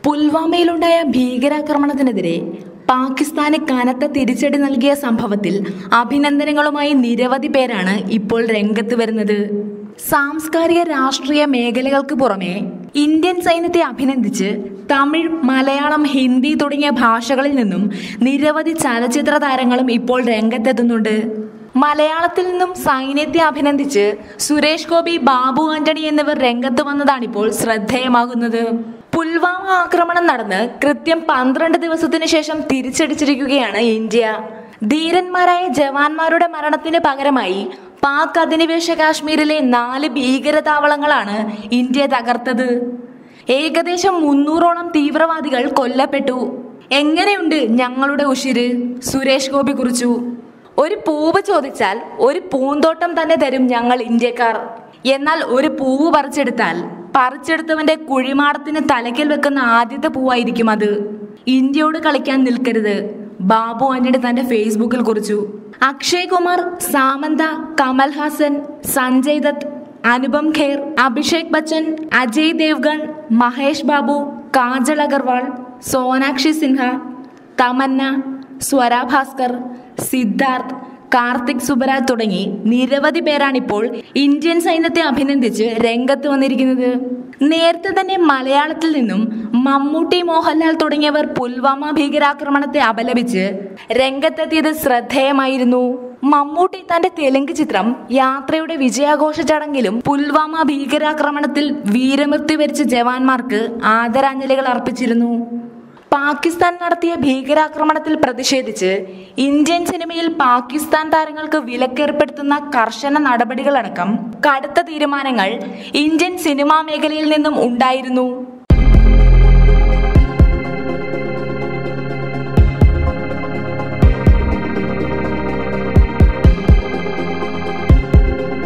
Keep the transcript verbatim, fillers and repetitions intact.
പുൽവാമയിലുണ്ടായ ഭീകരാക്രമണത്തിനെതിരെ പാകിസ്ഥാന് കനത്ത തിരിച്ചടി നൽകിയ സംഭവത്തിൽ അഭിനന്ദനങ്ങളുമായി നിരവധി പേരാണ് ഇപ്പോൾ രംഗത്ത് വരുന്നത്. സാംസ്കാരിക രാഷ്ട്രീയ മേഖലകൾക്ക് പുറമെ ഇന്ത്യൻ സൈന്യത്തെ അഭിനന്ദിച്ച് തമിഴ്, മലയാളം, ഹിന്ദി തുടങ്ങിയ ഭാഷകളിൽ നിന്നും നിരവധി ചലച്ചിത്ര താരങ്ങളും ഇപ്പോൾ രംഗത്തെത്തുന്നുണ്ട്. മലയാളത്തിൽ നിന്നും സൈന്യത്തെ അഭിനന്ദിച്ച് സുരേഷ് ഗോപി, ബാബു ആന്റണി എന്നിവർ രംഗത്ത് വന്നതാണിപ്പോൾ ശ്രദ്ധേയമാകുന്നത്. പുൽവാമ ആക്രമണം നടന്ന് കൃത്യം പന്ത്രണ്ട് ദിവസത്തിനു ശേഷം തിരിച്ചടിച്ചിരിക്കുകയാണ് ഇന്ത്യ. ധീരന്മാരായ ജവാന്മാരുടെ മരണത്തിന് പകരമായി പാക് അധിനിവേശ കാശ്മീരിലെ നാല് ഭീകര താവളങ്ങളാണ് ഇന്ത്യ തകർത്തത്. ഏകദേശം മുന്നൂറോളം തീവ്രവാദികൾ കൊല്ലപ്പെട്ടു. എങ്ങനെയുണ്ട് ഞങ്ങളുടെ ഉശിര്? സുരേഷ് ഗോപി കുറിച്ചു. ഒരു പൂവ് ചോദിച്ചാൽ ഒരു പൂന്തോട്ടം തന്നെ തരും ഞങ്ങൾ ഇന്ത്യക്കാർ. എന്നാൽ ഒരു പൂവ് പറിച്ചെടുത്താൽ പറിച്ചെടുത്തവന്റെ കുഴിമാടത്തിന് തലയ്ക്കൽ വെക്കുന്ന ആദ്യത്തെ പൂവായിരിക്കും അത്. ഇന്ത്യയോട് കളിക്കാൻ നിൽക്കരുത്, ബാബു ആന്റണി തന്റെ ഫേസ്ബുക്കിൽ കുറിച്ചു. അക്ഷയ് കുമാർ, സാമന്ത, കമൽഹാസൻ, സഞ്ജയ് ദത്ത്, അനുപം ഖേർ, അഭിഷേക് ബച്ചൻ, അജയ് ദേവ്ഗൺ, മഹേഷ് ബാബു, കാജൽ അഗർവാൾ, സോനാക്ഷി സിൻഹ, തമന്ന, സ്വര ഭാസ്കർ, സിദ്ധാർത്ഥ്, കാർത്തിക് സുബരാജ് തുടങ്ങി നിരവധി പേരാണിപ്പോൾ ഇന്ത്യൻ സൈന്യത്തെ അഭിനന്ദിച്ച് രംഗത്ത് വന്നിരിക്കുന്നത്. നേരത്തെ തന്നെ മലയാളത്തിൽ നിന്നും മമ്മൂട്ടി, മോഹൻലാൽ തുടങ്ങിയവർ പുൽവാമ ഭീകരാക്രമണത്തെ അപലപിച്ച് രംഗത്തെത്തിയത് ശ്രദ്ധേയമായിരുന്നു. മമ്മൂട്ടി തന്റെ തെലുങ്ക് ചിത്രം യാത്രയുടെ വിജയാഘോഷ ചടങ്ങിലും പുൽവാമ ഭീകരാക്രമണത്തിൽ വീരമൃത്യു വരിച്ച ജവാന്മാർക്ക് ആദരാഞ്ജലികൾ അർപ്പിച്ചിരുന്നു. പാകിസ്ഥാൻ നടത്തിയ ഭീകരാക്രമണത്തിൽ പ്രതിഷേധിച്ച് ഇന്ത്യൻ സിനിമയിൽ പാകിസ്ഥാൻ താരങ്ങൾക്ക് വിലക്കേർപ്പെടുത്തുന്ന കർശന നടപടികളടക്കം കടുത്ത തീരുമാനങ്ങൾ ഇന്ത്യൻ സിനിമാ മേഖലയിൽ നിന്നും ഉണ്ടായിരുന്നു.